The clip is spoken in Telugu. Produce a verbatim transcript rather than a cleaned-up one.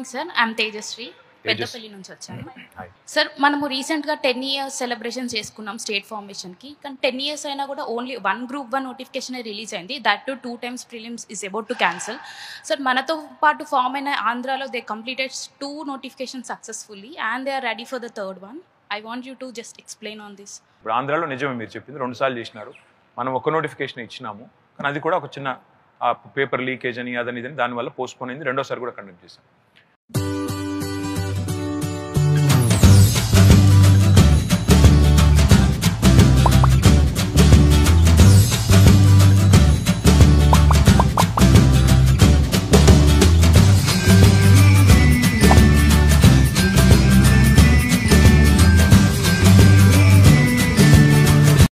Morning sir. I'm Tejashree, Peddapalli నుంచి వచ్చాను. సార్ మనము రీసెంట్గా టెన్ ఇయర్స్ సెలబ్రేషన్ చేసుకున్నాం స్టేట్ ఫార్మేషన్కి. కానీ టెన్ ఇయర్స్ అయినా కూడా only one group one notification release అయింది. That to two times prelims is about to cancel. Sir మనతో పాటు ఫామ్ అయిన ఆంధ్రాలో they completed two notification successfully and they are ready for the third one. I want you to just explain on this. ఇప్పుడు ఆంధ్రాలో నిజమే మీరు చెప్పింది, రెండు సార్లు చేసినారు. మనం ఒక నోటిఫికేషన్ ఇచ్చినాము, కానీ అది కూడా ఒక చిన్న పేపర్ లీకేజ్ అని అదని ఇదని దానివల్ల పోస్ట్పోన్ అయింది. రెండోసారి కూడా కండక్ట్ చేశాం.